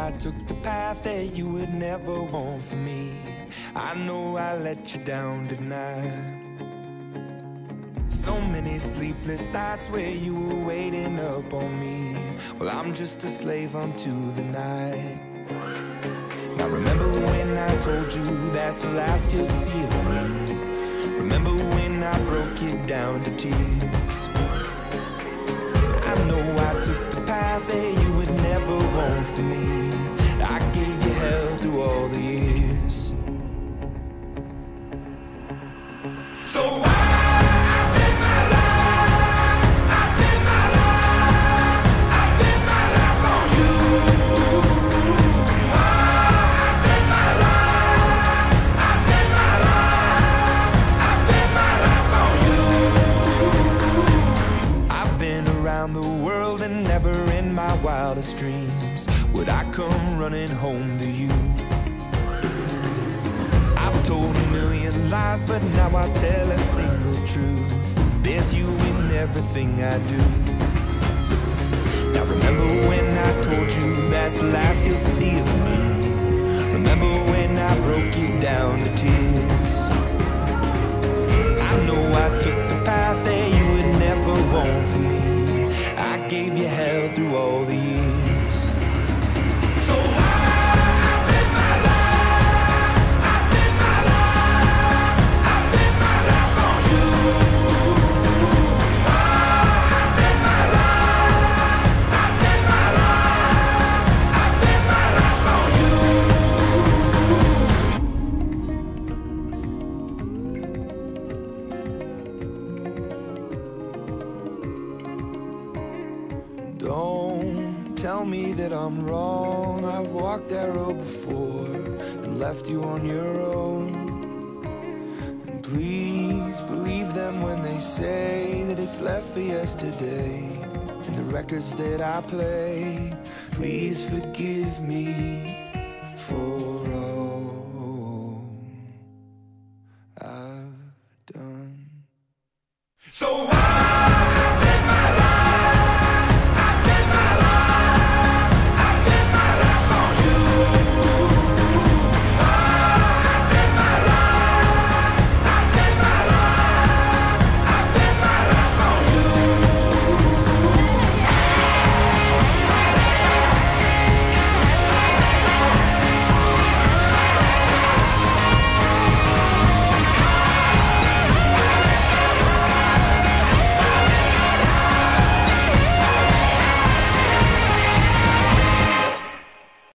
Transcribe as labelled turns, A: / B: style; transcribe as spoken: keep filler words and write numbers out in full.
A: I took the path that you would never want for me. I know I let you down tonight. So many sleepless nights where you were waiting up on me. Well, I'm just a slave unto the night. Now remember when I told you that's the last you'll see of me. Remember when I broke it down to tears. I know I took the path that you would never want for me. I gave you hell through all the years. So I wildest dreams would I come running home to you. I've told a million lies, but now I tell a single truth. There's you in everything I do. Now remember when I told you that's the last you'll see of me. Remember when I broke it down to tears. I know I took the path that you would never want for me. I gave you hell through all the years. So I bet my life, I bet my life, I bet my life on you. I bet my life, I bet my life, I bet my life on you. Don't tell me that I'm wrong. I've walked that road before and left you on your own. And please believe them when they say that it's left for yesterday. And the records that I play, please forgive me for